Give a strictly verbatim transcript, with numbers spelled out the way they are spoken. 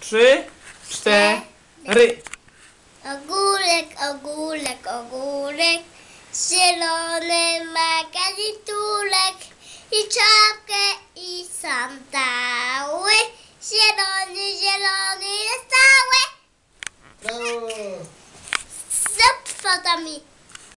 trzy, cztery. Ogórek, ogórek, ogórek, zielony ma garniturek i czapkę i sandały. Zielony, zielony jest cały. Brawo! Z fotami.